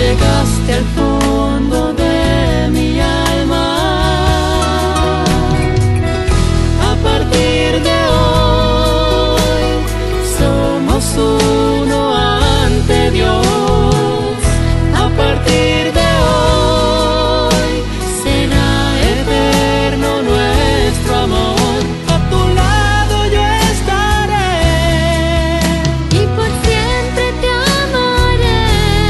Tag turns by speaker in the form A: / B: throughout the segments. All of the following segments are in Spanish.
A: llegaste al fondo de mi alma. A partir de hoy somos uno ante Dios. A partir de hoy será eterno nuestro amor. A tu lado yo estaré
B: y por siempre te amaré.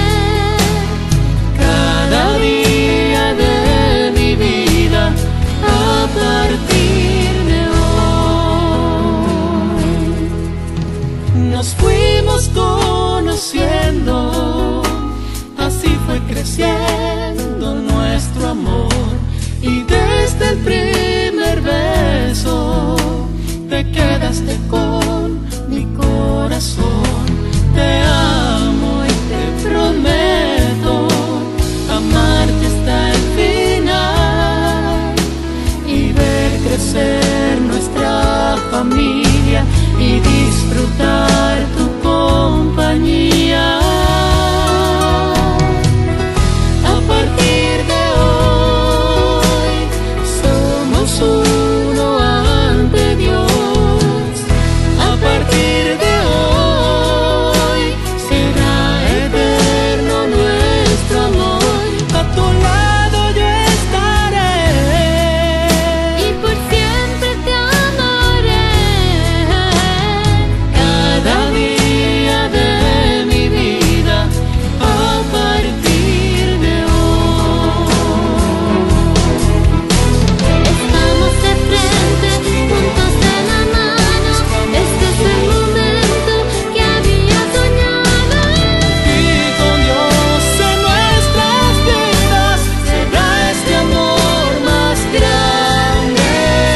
A: cada día de mi vida. A partir de hoy nos fuimos conociendo, así fue creciendo nuestro amor, y desde el primer beso te quedaste con mi corazón. Te amo y te prometo amarte hasta el final y ver crecer nuestra familia y disfrutar tu compañía. A partir de hoy somos uno ante Dios. A partir de hoy será eterno nuestro amor. A tu lado yo estaré
B: Y por siempre te amaré.
A: cada día de mi vida. A partir de hoy
B: Estamos de frente, juntos de la mano. Este es el momento que había soñado.
A: y con Dios en nuestras vidas será este amor más grande.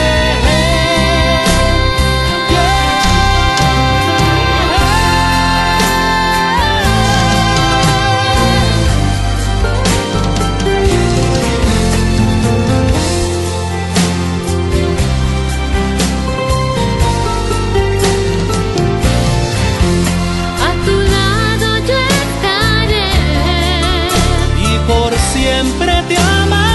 B: A tu lado yo estaré
A: Y por siempre te amaré.